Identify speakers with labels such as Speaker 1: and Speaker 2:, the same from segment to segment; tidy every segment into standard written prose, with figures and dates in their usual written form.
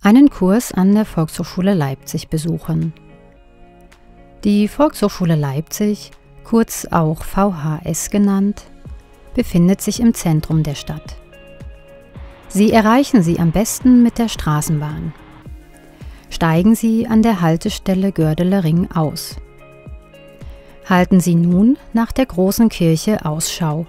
Speaker 1: einen Kurs an der Volkshochschule Leipzig besuchen. Die Volkshochschule Leipzig, kurz auch VHS genannt, befindet sich im Zentrum der Stadt. Sie erreichen sie am besten mit der Straßenbahn. Steigen Sie an der Haltestelle Gördeler Ring aus. Halten Sie nun nach der großen Kirche Ausschau.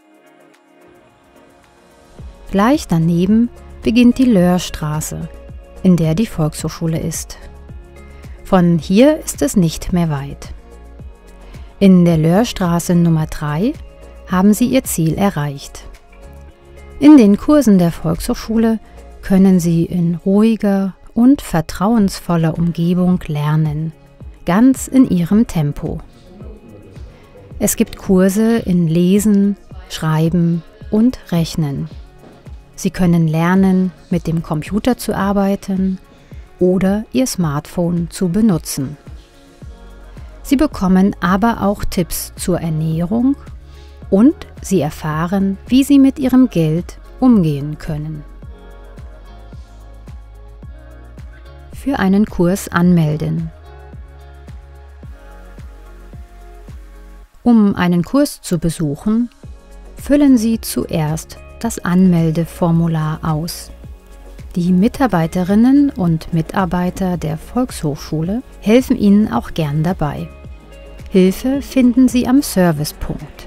Speaker 1: Gleich daneben beginnt die Löhrstraße, in der die Volkshochschule ist. Von hier ist es nicht mehr weit. In der Löhrstraße Nummer 3 haben Sie Ihr Ziel erreicht. In den Kursen der Volkshochschule können Sie in ruhiger und vertrauensvoller Umgebung lernen, ganz in Ihrem Tempo. Es gibt Kurse in Lesen, Schreiben und Rechnen. Sie können lernen, mit dem Computer zu arbeiten oder Ihr Smartphone zu benutzen. Sie bekommen aber auch Tipps zur Ernährung und Sie erfahren, wie Sie mit Ihrem Geld umgehen können. Für einen Kurs anmelden. Um einen Kurs zu besuchen, füllen Sie zuerst das Anmeldeformular aus. Die Mitarbeiterinnen und Mitarbeiter der Volkshochschule helfen Ihnen auch gern dabei. Hilfe finden Sie am Servicepunkt.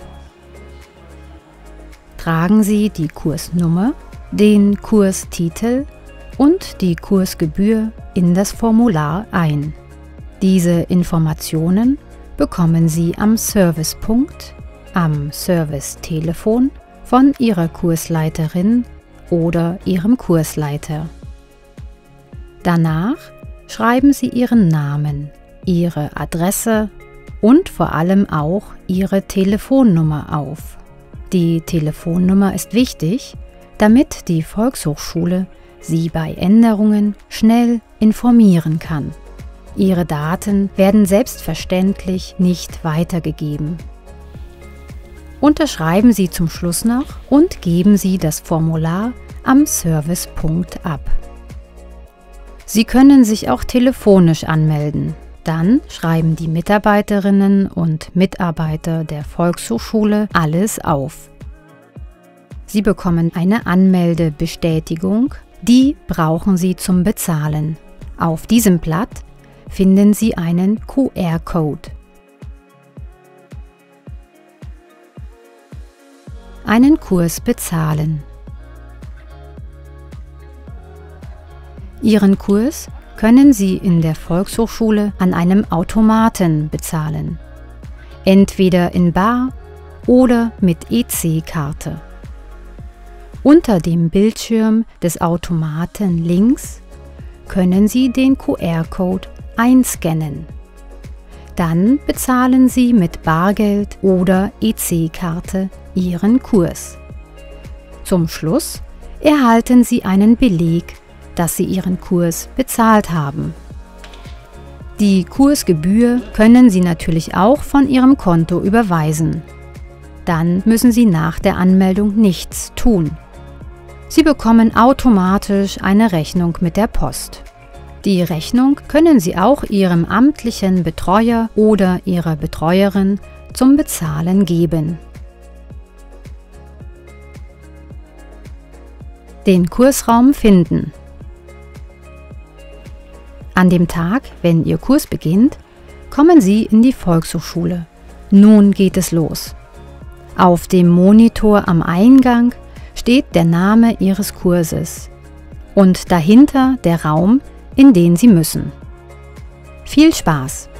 Speaker 1: Tragen Sie die Kursnummer, den Kurstitel und die Kursgebühr in das Formular ein. Diese Informationen bekommen Sie am Servicepunkt, am Servicetelefon von Ihrer Kursleiterin oder Ihrem Kursleiter. Danach schreiben Sie Ihren Namen, Ihre Adresse und vor allem auch Ihre Telefonnummer auf. Die Telefonnummer ist wichtig, damit die Volkshochschule Sie bei Änderungen schnell informieren kann. Ihre Daten werden selbstverständlich nicht weitergegeben. Unterschreiben Sie zum Schluss noch und geben Sie das Formular am Servicepunkt ab. Sie können sich auch telefonisch anmelden. Dann schreiben die Mitarbeiterinnen und Mitarbeiter der Volkshochschule alles auf. Sie bekommen eine Anmeldebestätigung, die brauchen Sie zum Bezahlen. Auf diesem Blatt finden Sie einen QR-Code. Einen Kurs bezahlen. Ihren Kurs können Sie in der Volkshochschule an einem Automaten bezahlen. Entweder in bar oder mit EC-Karte. Unter dem Bildschirm des Automaten links können Sie den QR-Code einscannen. Dann bezahlen Sie mit Bargeld oder EC-Karte Ihren Kurs. Zum Schluss erhalten Sie einen Beleg, dass Sie Ihren Kurs bezahlt haben. Die Kursgebühr können Sie natürlich auch von Ihrem Konto überweisen. Dann müssen Sie nach der Anmeldung nichts tun. Sie bekommen automatisch eine Rechnung mit der Post. Die Rechnung können Sie auch Ihrem amtlichen Betreuer oder Ihrer Betreuerin zum Bezahlen geben. Den Kursraum finden. An dem Tag, wenn Ihr Kurs beginnt, kommen Sie in die Volkshochschule. Nun geht es los. Auf dem Monitor am Eingang steht der Name Ihres Kurses und dahinter der Raum, in den Sie müssen. Viel Spaß!